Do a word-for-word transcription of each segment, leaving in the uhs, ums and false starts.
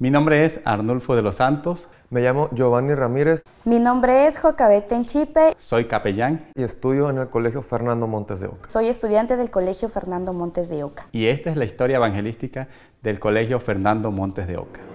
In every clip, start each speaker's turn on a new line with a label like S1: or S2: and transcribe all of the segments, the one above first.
S1: Mi nombre es Arnulfo de los Santos.
S2: Me llamo Giovanni Ramírez.
S3: Mi nombre es Jocabet Tenchipe.
S1: Soy capellán.
S2: Y estudio en el Colegio Fernando Montes de Oca.
S3: Soy estudiante del Colegio Fernando Montes de Oca.
S1: Y esta es la historia evangelística del Colegio Fernando Montes de Oca.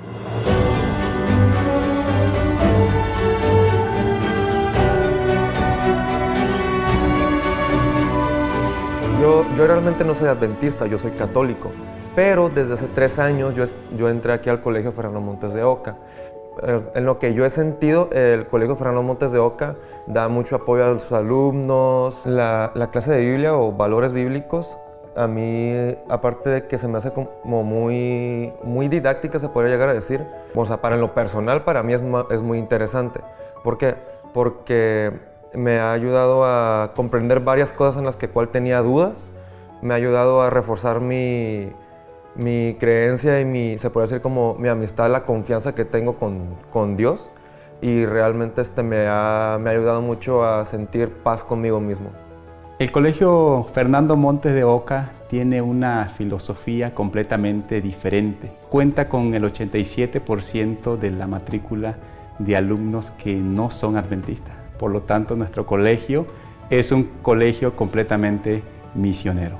S2: Yo, yo realmente no soy adventista, yo soy católico. Pero desde hace tres años yo, yo entré aquí al Colegio Fernando Montes de Oca. En lo que yo he sentido, el Colegio Fernando Montes de Oca da mucho apoyo a los alumnos. La, la clase de Biblia o valores bíblicos, a mí, aparte de que se me hace como muy, muy didáctica, se podría llegar a decir, o sea, para en lo personal, para mí es, es muy interesante. ¿Por qué? Porque me ha ayudado a comprender varias cosas en las que cual tenía dudas, me ha ayudado a reforzar mi... mi creencia y mi, se puede decir como mi amistad, la confianza que tengo con, con Dios, y realmente este me ha, me ha ayudado mucho a sentir paz conmigo mismo.
S1: El Colegio Fernando Montes de Oca tiene una filosofía completamente diferente. Cuenta con el ochenta y siete por ciento de la matrícula de alumnos que no son adventistas. Por lo tanto, nuestro colegio es un colegio completamente misionero.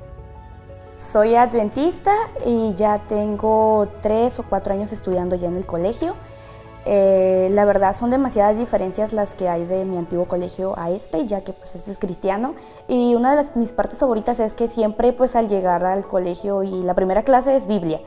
S3: Soy adventista y ya tengo tres o cuatro años estudiando ya en el colegio. Eh, la verdad son demasiadas diferencias las que hay de mi antiguo colegio a este, ya que pues este es cristiano. Y una de las, mis partes favoritas es que siempre pues al llegar al colegio y la primera clase es Biblia.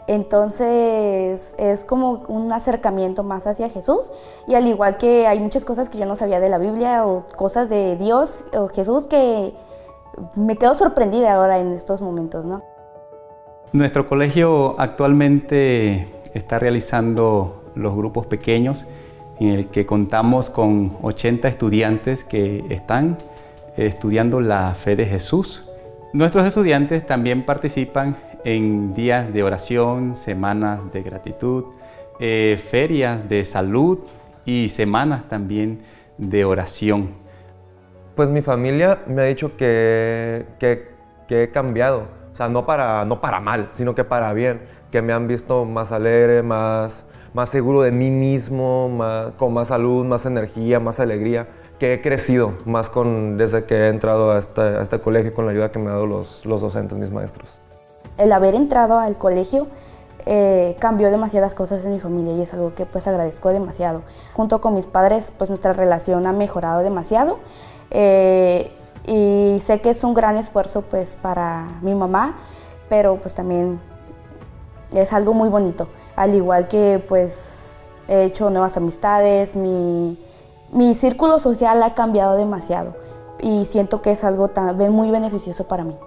S3: Entonces es como un acercamiento más hacia Jesús, y al igual que hay muchas cosas que yo no sabía de la Biblia o cosas de Dios o Jesús que me quedo sorprendida ahora en estos momentos, ¿no?
S1: Nuestro colegio actualmente está realizando los grupos pequeños, en el que contamos con ochenta estudiantes que están estudiando la fe de Jesús. Nuestros estudiantes también participan en días de oración, semanas de gratitud, eh, ferias de salud y semanas también de oración.
S2: Pues mi familia me ha dicho que, que, que he cambiado, o sea, no para, no para mal, sino que para bien, que me han visto más alegre, más, más seguro de mí mismo, más, con más salud, más energía, más alegría, que he crecido más con, desde que he entrado a este, a este colegio con la ayuda que me han dado los, los docentes, mis maestros.
S3: El haber entrado al colegio eh, cambió demasiadas cosas en mi familia y es algo que pues agradezco demasiado. Junto con mis padres pues nuestra relación ha mejorado demasiado. Eh, y sé que es un gran esfuerzo pues para mi mamá, pero pues también es algo muy bonito. Al igual que pues he hecho nuevas amistades, mi, mi círculo social ha cambiado demasiado y siento que es algo también muy beneficioso para mí.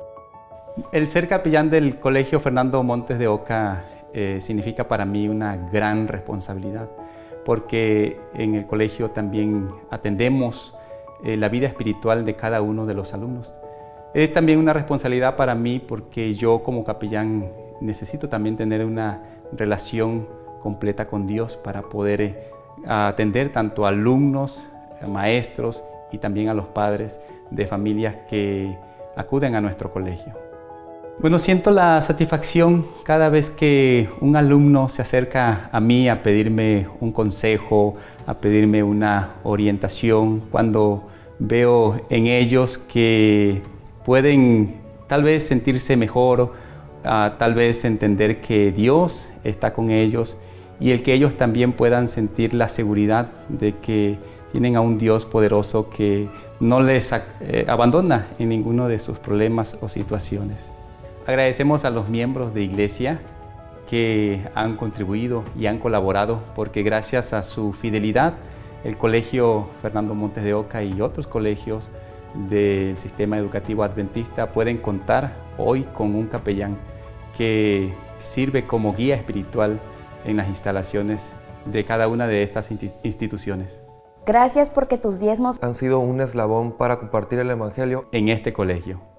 S1: El ser capellán del Colegio Fernando Montes de Oca eh, significa para mí una gran responsabilidad, porque en el colegio también atendemos Eh, la vida espiritual de cada uno de los alumnos. Es también una responsabilidad para mí porque yo como capellán necesito también tener una relación completa con Dios para poder eh, atender tanto a alumnos, a maestros y también a los padres de familias que acuden a nuestro colegio. Bueno, siento la satisfacción cada vez que un alumno se acerca a mí a pedirme un consejo, a pedirme una orientación, cuando veo en ellos que pueden tal vez sentirse mejor, uh, tal vez entender que Dios está con ellos y el que ellos también puedan sentir la seguridad de que tienen a un Dios poderoso que no les eh, abandona en ninguno de sus problemas o situaciones. Agradecemos a los miembros de Iglesia que han contribuido y han colaborado, porque gracias a su fidelidad, el Colegio Fernando Montes de Oca y otros colegios del sistema educativo adventista pueden contar hoy con un capellán que sirve como guía espiritual en las instalaciones de cada una de estas instituciones.
S3: Gracias porque tus diezmos
S2: han sido un eslabón para compartir el Evangelio
S1: en este colegio.